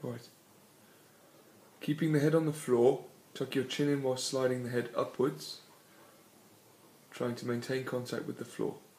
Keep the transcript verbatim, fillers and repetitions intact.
Right. Keeping the head on the floor, tuck your chin in while sliding the head upwards, trying to maintain contact with the floor.